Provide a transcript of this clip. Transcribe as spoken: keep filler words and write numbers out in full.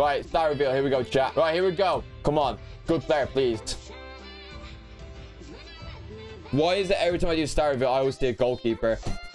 Right, star reveal. Here we go, chat. Right, here we go. Come on. Good player, please. Why is it every time I do star reveal, I always do goalkeeper?